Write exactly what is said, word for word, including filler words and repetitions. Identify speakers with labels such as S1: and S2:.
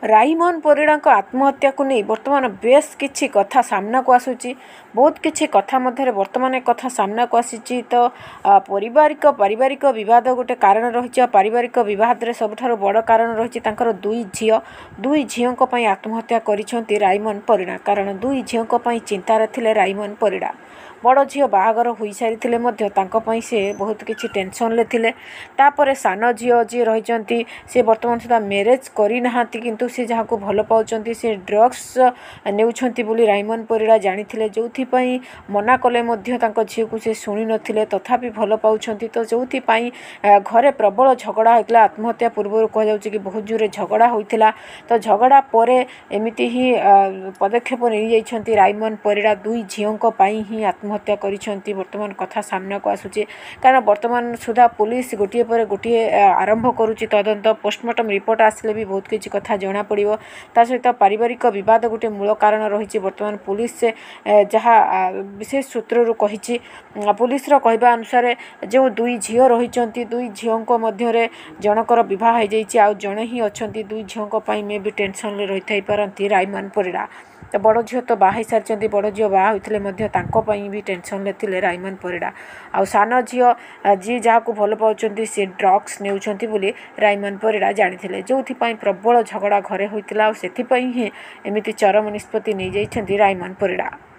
S1: राईमोहन परिड़ा आत्महत्या को नहीं बर्तमान बेस किछि कथा सामना को आसुची बहुत किछि कथा मध्य बर्तमान कथा सामना को आसी तो पारिवारिक पारिवारिक विवाद गोटे कारण रही पारिवारिक विवाद रे सबठारु बड़ कारण रही दुई झील दुई झील आत्महत्या करिसेंती राईमोहन परिड़ा कारण दुई झील चिंतार थिले राईमोहन परिड़ा बड़ झील बाहागर हो सारी से बहुत किसी टेंशन ले थिले तापर सान झील जी रही सी बर्तमान सुधा मैरेज करना किंतु से जहाँ को भल पाँच से ड्रग्स नेउछंती बोली राईमोहन परिड़ा जानी जो मना कले झील को से शुणी नथिले तथापि भल पाउछंती तो जो घरे प्रबल झगड़ा होता आत्महत्या पूर्व कह कि बहुत जोरे झगड़ा होता तो झगड़ा पर एमती ही पदक्षेप नहीं जाइछंती राईमोहन परिड़ा दुई झील ही आत्महत्या करिसेंती बर्तमान कथा सामना को आसुची कारण बर्तमान सुधा पुलिस गोटे पर गोटे आरंभ करुच्ची तदंत पोस्टमार्टम रिपोर्ट आसिले भी बहुत किसी कथा जना पड़ो ता सहित पारिवारिक विवाद गोटे मूल कारण रही बर्तमान पुलिस से जहाँ विशेष सूत्रु कही पुलिस कहवा अनुसार जो दुई झील रही दुई झील मध्य जनकर बह हो जड़े ही अच्छा दुई झील मे भी टेंशन रही थी पारती राईमोहन परिड़ा तो बड़ झील तो बाहर सारी बड़ झील बाहा होते भी टेंशन थे राईमोहन परिड़ा आ सान झील जी जहाँ भल पाँच सी ड्रग्स नेउछंती बोली राईमोहन परिड़ा जानी जो प्रबल झगड़ा घरे होता से ही एमती चरम निष्पत्ति नहीं जाइछंती राईमोहन परिड़ा।